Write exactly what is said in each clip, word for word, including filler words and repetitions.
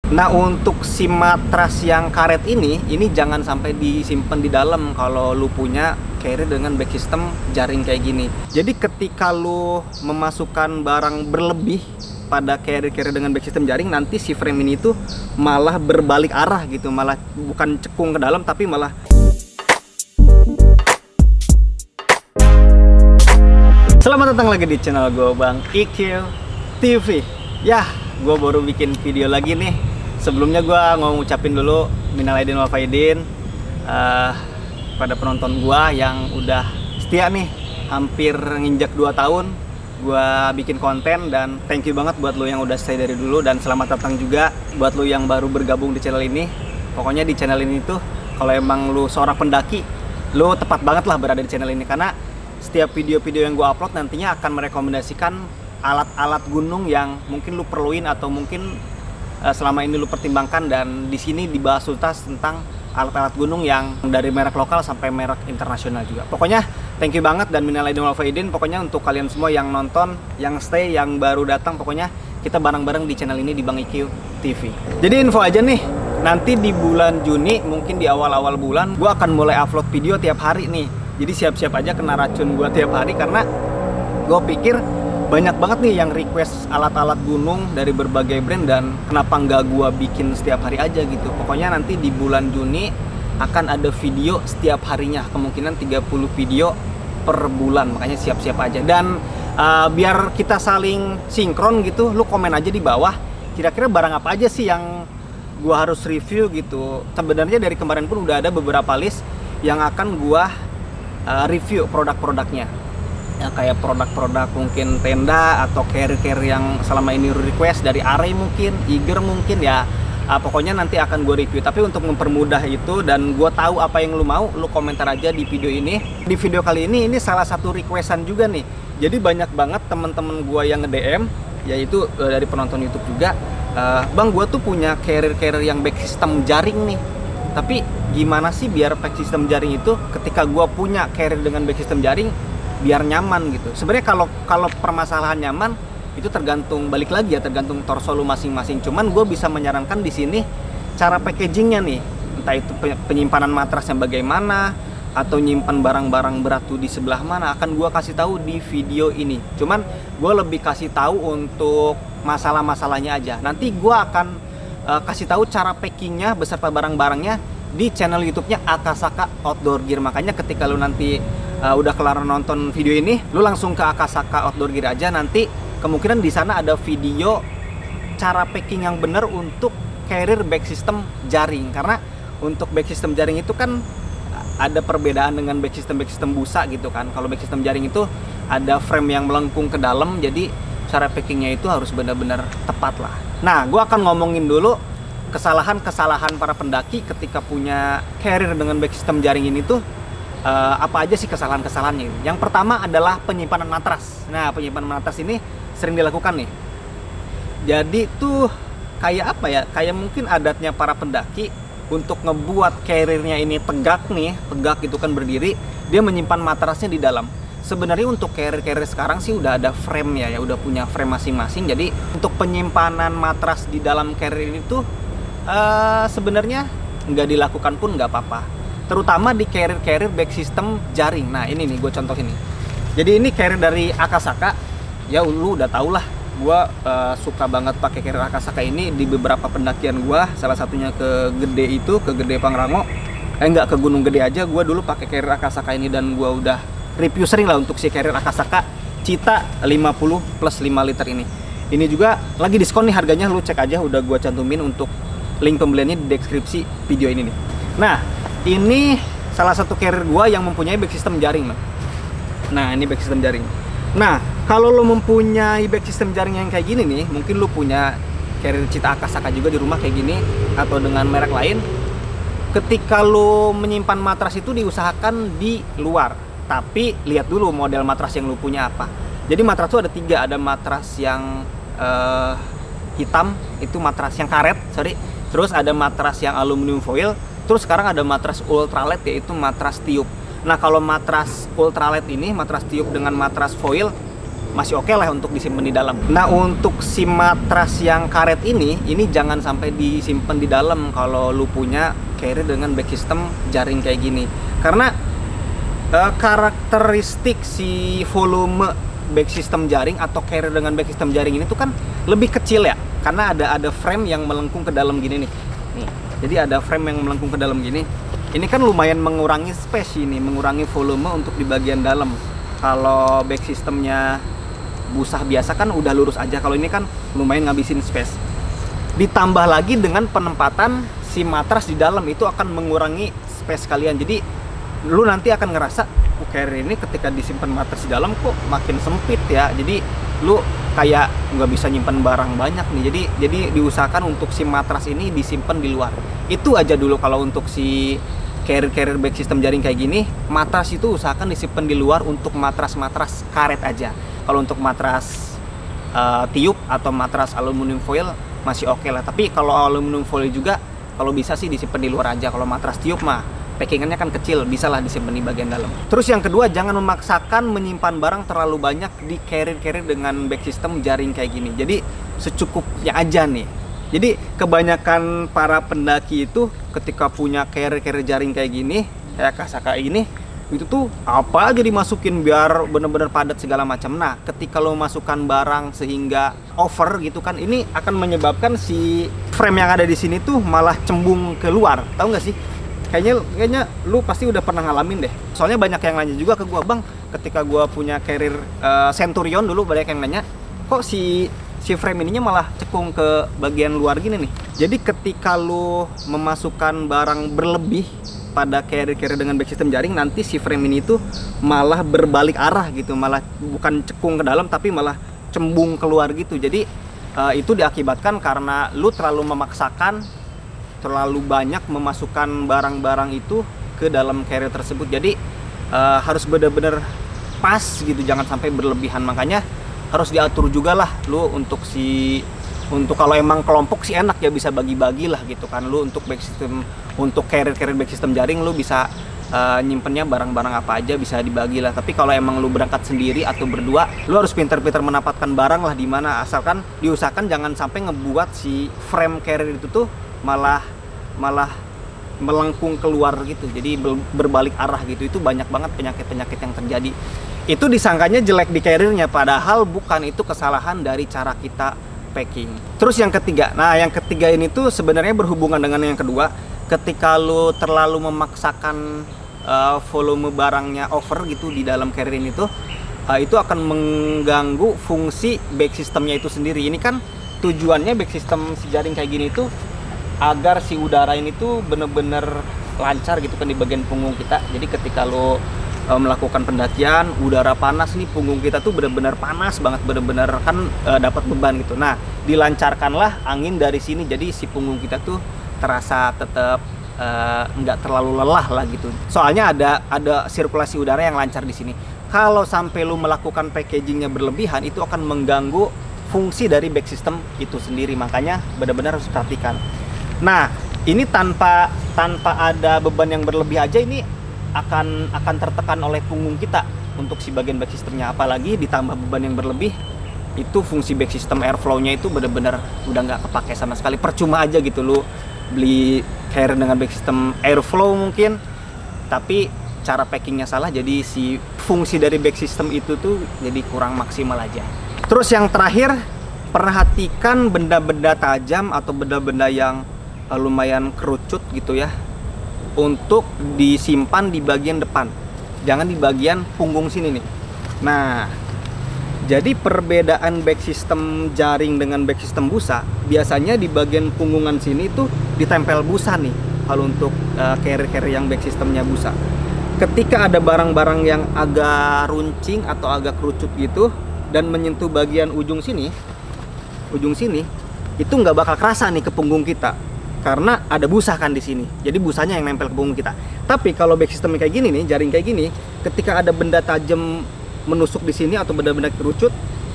Nah, untuk si matras yang karet ini, ini jangan sampai disimpan di dalam kalau lu punya carrier dengan back system jaring kayak gini. Jadi ketika lu memasukkan barang berlebih pada carrier-carrier dengan back system jaring, nanti si frame ini tuh malah berbalik arah gitu, malah bukan cekung ke dalam tapi malah. Selamat datang lagi di channel gue, Bang I Q T V. Ya, gue baru bikin video lagi nih. Sebelumnya gue mau ngucapin dulu minal aidin wal faidin uh, pada penonton gue yang udah setia nih, hampir nginjak dua tahun gue bikin konten, dan thank you banget buat lo yang udah stay dari dulu, dan selamat datang juga buat lo yang baru bergabung di channel ini. Pokoknya di channel ini tuh kalau emang lo seorang pendaki, lo tepat banget lah berada di channel ini, karena setiap video-video yang gue upload nantinya akan merekomendasikan alat-alat gunung yang mungkin lo perluin atau mungkin uh, selama ini lo pertimbangkan, dan di sini dibahas tuntas tentang alat-alat gunung yang dari merek lokal sampai merek internasional juga. Pokoknya thank you banget dan minal aidin wal faidin. Pokoknya untuk kalian semua yang nonton, yang stay, yang baru datang, pokoknya kita bareng-bareng di channel ini di Bang I Q T V. Jadi info aja nih, nanti di bulan Juni, mungkin di awal-awal bulan, gue akan mulai upload video tiap hari nih. Jadi siap-siap aja kena racun gue tiap hari, karena gue pikir banyak banget nih yang request alat-alat gunung dari berbagai brand, dan kenapa nggak gue bikin setiap hari aja gitu. Pokoknya nanti di bulan Juni akan ada video setiap harinya, kemungkinan tiga puluh video per bulan, makanya siap-siap aja. Dan uh, biar kita saling sinkron gitu, lu komen aja di bawah kira-kira barang apa aja sih yang gue harus review gitu. Sebenarnya dari kemarin pun udah ada beberapa list yang akan gue uh, review produk-produknya. Ya, kayak produk-produk mungkin tenda atau carrier-carrier yang selama ini request dari Array mungkin, Iger mungkin ya. Uh, pokoknya nanti akan gue review. Tapi untuk mempermudah itu dan gue tahu apa yang lu mau, lu komentar aja di video ini. Di video kali ini, ini salah satu requestan juga nih. Jadi banyak banget teman-teman gue yang nge-D M, yaitu uh, dari penonton YouTube juga. Uh, Bang, gue tuh punya carrier-carrier yang back system jaring nih. Tapi gimana sih biar back system jaring itu ketika gue punya carrier dengan back system jaring biar nyaman gitu. Sebenarnya kalau kalau permasalahan nyaman itu tergantung, balik lagi ya, tergantung torso lu masing-masing. Cuman gue bisa menyarankan di sini cara packagingnya nih, entah itu penyimpanan matrasnya bagaimana atau nyimpan barang-barang berat tuh di sebelah mana, akan gue kasih tahu di video ini. Cuman gue lebih kasih tahu untuk masalah-masalahnya aja. Nanti gue akan uh, kasih tahu cara packingnya beserta barang-barangnya di channel YouTube-nya Akasaka Outdoor Gear. Makanya ketika lu nanti Uh, udah kelar nonton video ini, lu langsung ke Akasaka Outdoor Gear aja. Nanti kemungkinan di sana ada video cara packing yang benar untuk carrier back system jaring. Karena untuk back system jaring itu kan ada perbedaan dengan back system back system busa gitu kan. Kalau back system jaring itu ada frame yang melengkung ke dalam, jadi cara packingnya itu harus benar-benar tepat lah. Nah, gue akan ngomongin dulu kesalahan-kesalahan para pendaki ketika punya carrier dengan back system jaring ini tuh. Uh, apa aja sih kesalahan-kesalahannya? Yang pertama adalah penyimpanan matras. Nah, penyimpanan matras ini sering dilakukan nih. Jadi tuh kayak apa ya? Kayak mungkin adatnya para pendaki untuk ngebuat carrier-nya ini tegak nih, tegak itu kan berdiri, dia menyimpan matrasnya di dalam. Sebenarnya untuk carrier-carrier sekarang sih udah ada frame ya, ya udah punya frame masing-masing. Jadi untuk penyimpanan matras di dalam carrier ini tuh uh, sebenarnya nggak dilakukan pun nggak apa-apa. Terutama di carrier-carrier back system jaring. Nah, ini nih gue contohin nih. Jadi ini carrier dari Akasaka. Ya lu udah tau lah, gue uh, suka banget pakai carrier Akasaka ini di beberapa pendakian gue. Salah satunya ke Gede itu, ke Gede Pangrango. Eh enggak, ke Gunung Gede aja gue dulu pakai carrier Akasaka ini, dan gue udah review sering lah untuk si carrier Akasaka Cita lima puluh plus lima liter ini. Ini juga lagi diskon nih harganya, lu cek aja, udah gue cantumin untuk link pembeliannya di deskripsi video ini nih. Nah, ini salah satu carrier gua yang mempunyai back system jaring. Nah, ini back system jaring. Nah, kalau lo mempunyai back system jaring yang kayak gini nih, mungkin lo punya carrier Cita Akasaka juga di rumah kayak gini atau dengan merek lain. Ketika lo menyimpan matras itu diusahakan di luar. Tapi lihat dulu model matras yang lo punya apa. Jadi matras itu ada tiga, ada matras yang uh, hitam, itu matras yang karet, sorry. Terus ada matras yang aluminium foil. Terus sekarang ada matras ultralight, yaitu matras tiup. Nah, kalau matras ultralight ini, matras tiup dengan matras foil, masih oke okay lah untuk disimpan di dalam. Nah, untuk si matras yang karet ini, ini jangan sampai disimpan di dalam kalau lu punya carrier dengan back system jaring kayak gini. Karena uh, karakteristik si volume back system jaring atau carrier dengan back system jaring ini tuh kan lebih kecil ya, karena ada ada frame yang melengkung ke dalam gini nih. Nih, jadi ada frame yang melengkung ke dalam gini. Ini kan lumayan mengurangi space ini, mengurangi volume untuk di bagian dalam. Kalau back systemnya busa biasa kan udah lurus aja, kalau ini kan lumayan ngabisin space. Ditambah lagi dengan penempatan si matras di dalam, itu akan mengurangi space kalian. Jadi lu nanti akan ngerasa, oh, carrier ini ketika disimpan matras di dalam kok makin sempit ya. Jadi lu kayak nggak bisa nyimpan barang banyak nih. Jadi jadi diusahakan untuk si matras ini disimpan di luar. Itu aja dulu kalau untuk si carrier-carrier back system jaring kayak gini, matras itu usahakan disimpan di luar untuk matras-matras karet aja. Kalau untuk matras uh, tiup atau matras aluminium foil masih oke okay lah. Tapi kalau aluminium foil juga kalau bisa sih disimpan di luar aja. Kalau matras tiup mah packingannya kan kecil, bisa lah disimpan di bagian dalam. Terus yang kedua, jangan memaksakan menyimpan barang terlalu banyak di carrier-carrier dengan back system jaring kayak gini. Jadi secukupnya aja nih. Jadi kebanyakan para pendaki itu ketika punya carrier-carrier jaring kayak gini, kayak Kasaka ini, itu tuh apa aja dimasukin biar bener-bener padat segala macam. Nah, ketika lo masukkan barang sehingga over gitu kan, ini akan menyebabkan si frame yang ada di sini tuh malah cembung keluar. Tahu nggak sih? Kayaknya kayaknya lu pasti udah pernah ngalamin deh. Soalnya banyak yang nanya juga ke gua, "Bang, ketika gua punya carrier uh, Centurion dulu banyak yang nanya, kok si si frame ininya malah cekung ke bagian luar gini nih." Jadi ketika lu memasukkan barang berlebih pada carrier-carrier dengan back system jaring, nanti si frame ini tuh malah berbalik arah gitu, malah bukan cekung ke dalam tapi malah cembung keluar gitu. Jadi uh, itu diakibatkan karena lu terlalu memaksakan, terlalu banyak memasukkan barang-barang itu ke dalam carrier tersebut. Jadi uh, harus benar-benar pas gitu, jangan sampai berlebihan. Makanya harus diatur juga lah lu untuk si untuk kalau emang kelompok sih enak ya bisa bagi-bagi lah gitu kan. Lu untuk back system, untuk carrier-carrier back system jaring lu bisa uh, nyimpennya barang-barang apa aja bisa dibagi lah. Tapi kalau emang lu berangkat sendiri atau berdua, lu harus pintar-pintar menempatkan barang lah di mana, asalkan diusahakan jangan sampai ngebuat si frame carrier itu tuh malah malah melengkung keluar gitu, jadi berbalik arah gitu. Itu banyak banget penyakit-penyakit yang terjadi. Itu disangkanya jelek di carriernya, padahal bukan, itu kesalahan dari cara kita packing. Terus yang ketiga, nah yang ketiga ini tuh sebenarnya berhubungan dengan yang kedua. Ketika lu terlalu memaksakan uh, volume barangnya over gitu di dalam carrier ini tuh, uh, itu akan mengganggu fungsi back systemnya itu sendiri. Ini kan tujuannya back system si jaring kayak gini tuh agar si udara ini tuh bener-bener lancar gitu kan di bagian punggung kita. Jadi ketika lo e, melakukan pendakian, udara panas nih, punggung kita tuh bener-bener panas banget, bener-bener kan e, dapat beban gitu. Nah, dilancarkanlah angin dari sini, jadi si punggung kita tuh terasa tetap e, nggak terlalu lelah lah gitu. Soalnya ada ada sirkulasi udara yang lancar di sini. Kalau sampai lo melakukan packagingnya berlebihan, itu akan mengganggu fungsi dari back system itu sendiri. Makanya benar-benar harus perhatikan. Nah, ini tanpa tanpa ada beban yang berlebih aja ini akan akan tertekan oleh punggung kita untuk si bagian back systemnya. Apalagi ditambah beban yang berlebih, itu fungsi back system airflow-nya itu benar-benar udah nggak kepake sama sekali. Percuma aja gitu lu beli carrier dengan back system airflow mungkin, tapi cara packingnya salah, jadi si fungsi dari back system itu tuh jadi kurang maksimal aja. Terus yang terakhir, perhatikan benda-benda tajam atau benda-benda yang lumayan kerucut gitu ya, untuk disimpan di bagian depan, jangan di bagian punggung sini nih. Nah, jadi perbedaan back system jaring dengan back system busa, biasanya di bagian punggungan sini tuh ditempel busa nih kalau untuk uh, carrier-carrier yang back systemnya busa. Ketika ada barang-barang yang agak runcing atau agak kerucut gitu dan menyentuh bagian ujung sini, ujung sini itu nggak bakal kerasa nih ke punggung kita, karena ada busa kan di sini. Jadi busanya yang nempel ke punggung kita. Tapi kalau back system kayak gini nih, jaring kayak gini, ketika ada benda tajam menusuk di sini atau benda-benda kerucut,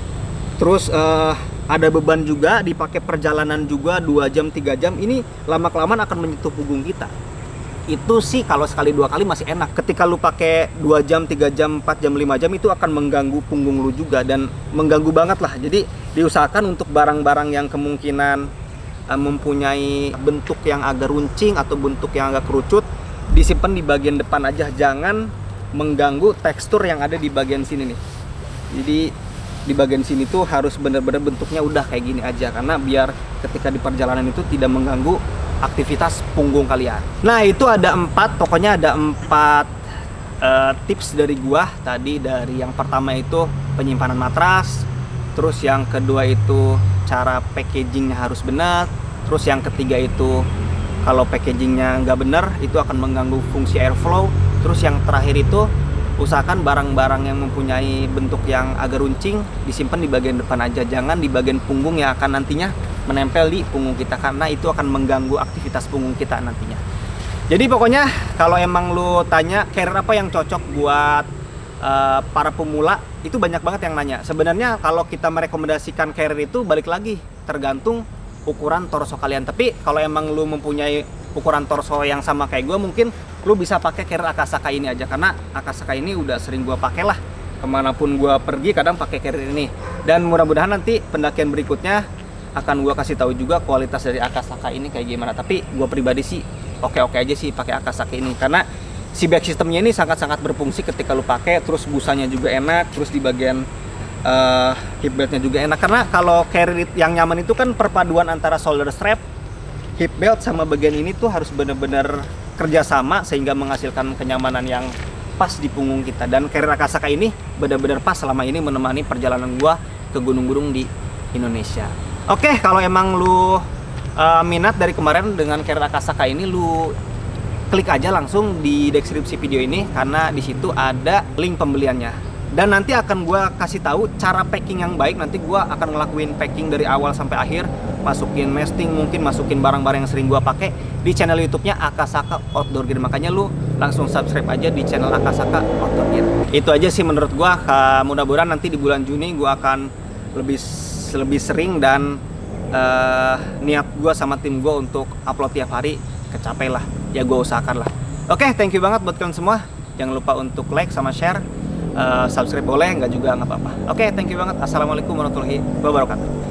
terus uh, ada beban juga, dipakai perjalanan juga dua jam tiga jam, ini lama kelamaan akan menyentuh punggung kita. itu sih kalau sekali dua kali masih enak. Ketika lu pakai dua jam, tiga jam, empat jam, lima jam itu akan mengganggu punggung lu juga dan mengganggu banget lah. Jadi diusahakan untuk barang-barang yang kemungkinan uh, mempunyai bentuk yang agak runcing atau bentuk yang agak kerucut, disimpan di bagian depan aja, jangan mengganggu tekstur yang ada di bagian sini nih. Jadi di bagian sini tuh harus benar-benar bentuknya udah kayak gini aja, karena biar ketika di perjalanan itu tidak mengganggu aktivitas punggung kalian. Nah, itu ada empat, pokoknya ada empat uh, tips dari gua tadi. Dari yang pertama itu penyimpanan matras, terus yang kedua itu cara packagingnya harus benar, terus yang ketiga itu kalau packagingnya nggak benar itu akan mengganggu fungsi airflow, terus yang terakhir itu usahakan barang-barang yang mempunyai bentuk yang agak runcing disimpan di bagian depan aja, jangan di bagian punggung yang akan nantinya menempel di punggung kita, karena itu akan mengganggu aktivitas punggung kita nantinya. Jadi pokoknya kalau emang lu tanya carrier apa yang cocok buat uh, para pemula, itu banyak banget yang nanya. Sebenarnya kalau kita merekomendasikan carrier itu balik lagi tergantung ukuran torso kalian. Tapi kalau emang lu mempunyai ukuran torso yang sama kayak gue, mungkin lu bisa pakai carrier Akasaka ini aja, karena Akasaka ini udah sering gue pakai lah kemanapun gue pergi, kadang pakai carrier ini. Dan mudah-mudahan nanti pendakian berikutnya akan gue kasih tahu juga kualitas dari Akasaka ini kayak gimana. Tapi gue pribadi sih oke-oke aja sih pakai Akasaka ini, karena si back systemnya ini sangat-sangat berfungsi ketika lu pakai. Terus busanya juga enak, terus di bagian uh, hip beltnya juga enak, karena kalau carrier yang nyaman itu kan perpaduan antara shoulder strap, hip belt sama bagian ini tuh harus bener-bener kerjasama sehingga menghasilkan kenyamanan yang pas di punggung kita. Dan carrier Akasaka ini benar-benar pas selama ini menemani perjalanan gua ke gunung-gunung di Indonesia. Oke, kalau emang lu uh, minat dari kemarin dengan carrier Akasaka ini, lu klik aja langsung di deskripsi video ini, karena di situ ada link pembeliannya. Dan nanti akan gua kasih tahu cara packing yang baik. Nanti gua akan ngelakuin packing dari awal sampai akhir, masukin masting, mungkin masukin barang-barang yang sering gua pakai di channel YouTube-nya Akasaka Outdoor Gear. Makanya lu langsung subscribe aja di channel Akasaka Outdoor Gear. Itu aja sih menurut gua. Mudah-mudahan nanti di bulan Juni gua akan lebih lebih sering, dan uh, niat gua sama tim gua untuk upload tiap hari kecapai lah. Ya gua usahakan lah. Oke, thank you banget buat kalian semua. Jangan lupa untuk like sama share. Uh, subscribe boleh, nggak juga nggak apa-apa. Oke, okay, thank you banget. Assalamualaikum warahmatullahi wabarakatuh.